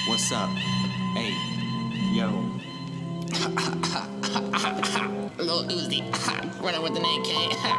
What's up? Hey, yo. Lil Uzi, running with an AK.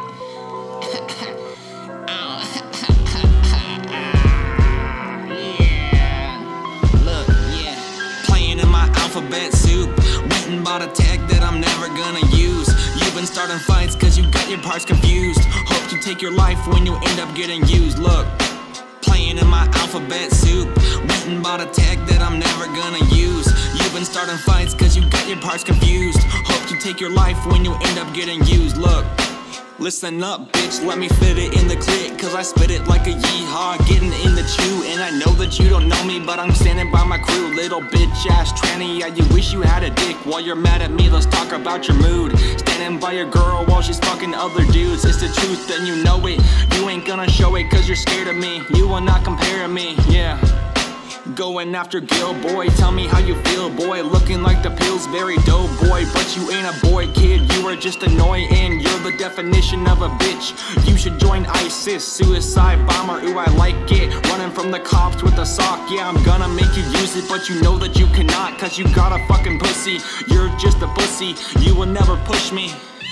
Yeah. Look, yeah. Playing in my alphabet soup. Went and bought a tag that I'm never gonna use. You've been starting fights cause you got your parts confused. Hope you take your life when you end up getting used. Look, playing in my alphabet soup. Went and bought a tag that I'm never gonna use. You've been starting fights cause you got your parts confused. Hope you take your life when you end up getting used. Look, listen up, bitch, let me fit it in the clip, cause I spit it like a yeehaw, getting in the chew. And I know that you don't know me, but I'm standing by my crew. Little bitch ass tranny, yeah, you wish you had a dick. While you're mad at me, let's talk about your mood. Standing by your girl while she's fucking other dudes. It's the truth, then you know it. You ain't gonna show it cause you're scared of me. You will not compare me, yeah. Going after Gil, boy, tell me how you feel, boy. Looking like the Pillsbury Doughboy, but you ain't a boy, kid. You are just annoying, you're the definition of a bitch. You should join ISIS, suicide bomber, ooh, I like it. Running from the cops with a sock, yeah, I'm gonna make you use it, but you know that you cannot, cause you got a fucking pussy. You're just a pussy, you will never push me.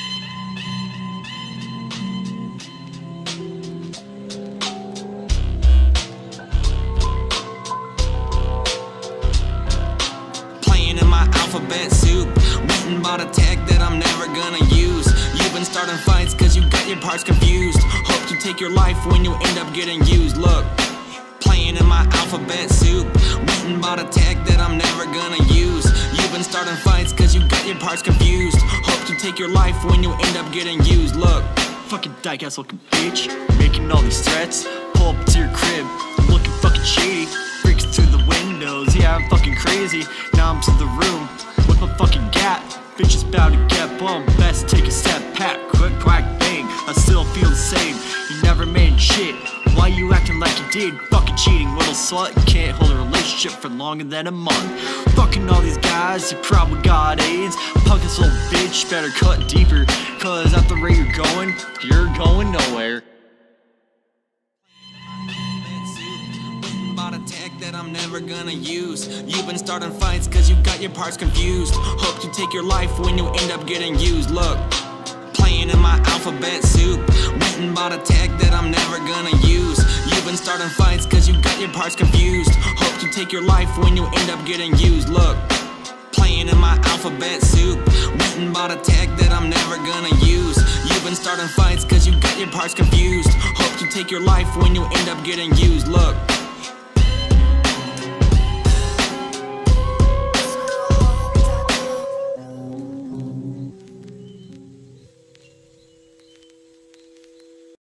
In my alphabet soup, went and bought a tag that I'm never gonna use. You've been starting fights cause you got your parts confused. Hope you take your life when you end up getting used. Look, playing in my alphabet soup, went and bought a tag that I'm never gonna use. You've been starting fights cause you got your parts confused. Hope you take your life when you end up getting used. Look, fucking dyke ass looking bitch, making all these threats. Pull up to your crib, looking fucking shady, breaks through the windows, yeah, I'm fucking crazy. Now I'm to the room with my fucking gat. Bitch is about to get bumped, best take a step back. Quick quack bang, I still feel the same. You never made shit, why you acting like you did? Fucking cheating little slut, can't hold a relationship for longer than a month. Fucking all these guys, you probably got AIDS. Punk this little bitch, better cut deeper, cause at the rate you're going nowhere. bought a tag that I'm never gonna use. You've been starting fights cause you got your parts confused. Hope you take your life when you end up getting used. Look, playing in my alphabet soup, went and bought a tag that I'm never gonna use. You've been starting fights cause you got your parts confused. Hope you take your life when you end up getting used. Look, playing in my alphabet soup, went and bought a tag that I'm never gonna use. You've been starting fights cause you got your parts confused. Hope you take your life when you end up getting used. Look.